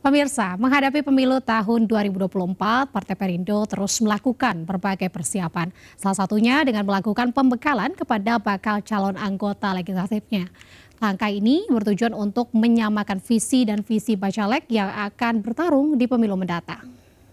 Pemirsa, menghadapi pemilu tahun 2024, Partai Perindo terus melakukan berbagai persiapan. Salah satunya dengan melakukan pembekalan kepada bakal calon anggota legislatifnya. Langkah ini bertujuan untuk menyamakan visi dan visi Bacalek yang akan bertarung di pemilu mendatang.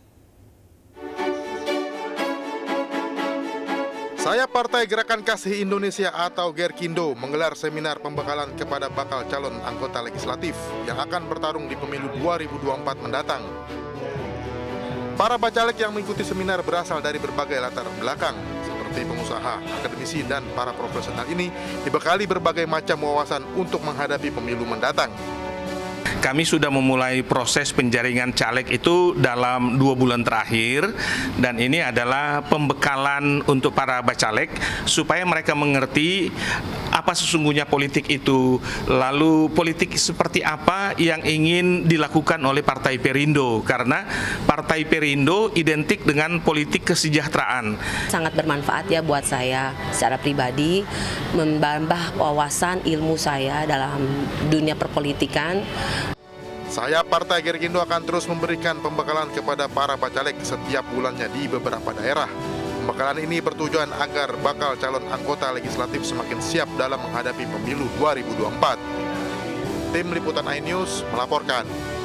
Saya Partai Gerakan Kasih Indonesia atau Gerkindo menggelar seminar pembekalan kepada bakal calon anggota legislatif yang akan bertarung di pemilu 2024 mendatang. Para bacalek yang mengikuti seminar berasal dari berbagai latar belakang, seperti pengusaha, akademisi, dan para profesional ini dibekali berbagai macam wawasan untuk menghadapi pemilu mendatang. Kami sudah memulai proses penjaringan caleg itu dalam 2 bulan terakhir, dan ini adalah pembekalan untuk para bacalek supaya mereka mengerti apa sesungguhnya politik itu, lalu politik seperti apa yang ingin dilakukan oleh Partai Perindo, karena Partai Perindo identik dengan politik kesejahteraan. Sangat bermanfaat ya buat saya secara pribadi, menambah wawasan ilmu saya dalam dunia perpolitikan. Saya Partai Gerkindo akan terus memberikan pembekalan kepada para bacalek setiap bulannya di beberapa daerah. Pembekalan ini bertujuan agar bakal calon anggota legislatif semakin siap dalam menghadapi pemilu 2024. Tim Liputan iNews melaporkan.